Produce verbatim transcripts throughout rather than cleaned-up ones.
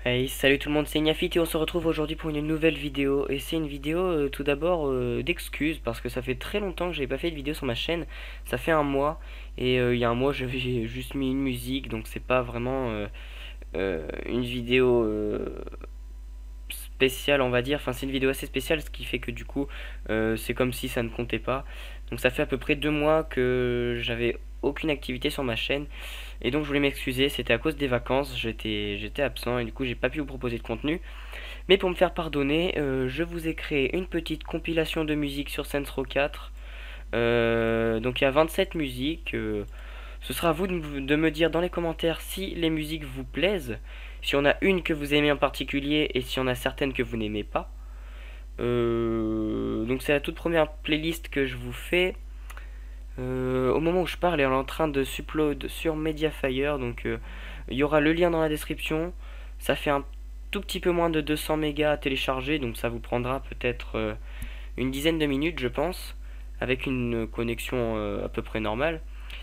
Hey, salut tout le monde, c'est Ignafit et on se retrouve aujourd'hui pour une nouvelle vidéo. Et c'est une vidéo euh, tout d'abord euh, d'excuses parce que ça fait très longtemps que j'avais pas fait de vidéo sur ma chaîne. Ça fait un mois et euh, il y a un mois j'avais juste mis une musique donc c'est pas vraiment euh, euh, une vidéo euh, spéciale on va dire. Enfin c'est une vidéo assez spéciale ce qui fait que du coup euh, c'est comme si ça ne comptait pas. Donc ça fait à peu près deux mois que j'avais aucune activité sur ma chaîne. Et donc je voulais m'excuser, c'était à cause des vacances, j'étais j'étais absent et du coup j'ai pas pu vous proposer de contenu. Mais pour me faire pardonner, euh, je vous ai créé une petite compilation de musique sur Saints Row quatre. Euh, donc il y a vingt-sept musiques. Euh, ce sera à vous de, de me dire dans les commentaires si les musiques vous plaisent, si on a une que vous aimez en particulier et si on a certaines que vous n'aimez pas. Euh, donc c'est la toute première playlist que je vous fais. Euh, au moment où je parle, elle est en train de s'upload sur Mediafire, donc euh, il y aura le lien dans la description. Ça fait un tout petit peu moins de deux cents mégas à télécharger, donc ça vous prendra peut-être euh, une dizaine de minutes, je pense, avec une connexion euh, à peu près normale.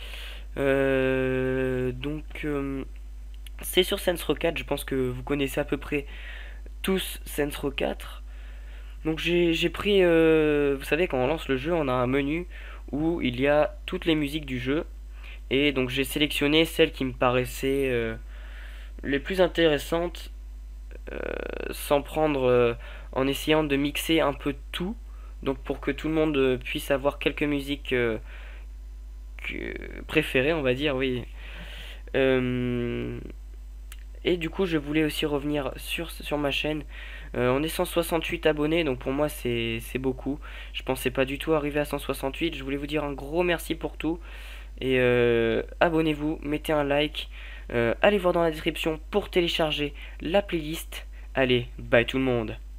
Euh, donc euh, c'est sur Saints Row quatre, je pense que vous connaissez à peu près tous Saints Row quatre. Donc j'ai j'ai pris, euh, vous savez, quand on lance le jeu, on a un menu où il y a toutes les musiques du jeu. Et donc j'ai sélectionné celles qui me paraissaient euh, les plus intéressantes, euh, sans prendre, euh, en essayant de mixer un peu tout. Donc pour que tout le monde euh, puisse avoir quelques musiques euh, que- préférées, on va dire, oui. Euh, et du coup je voulais aussi revenir sur, sur ma chaîne. Euh, on est cent soixante-huit abonnés, donc pour moi c'est c'est beaucoup. Je pensais pas du tout arriver à cent soixante-huit. Je voulais vous dire un gros merci pour tout. Et euh, abonnez-vous, mettez un like, euh, allez voir dans la description pour télécharger la playlist. Allez, bye tout le monde.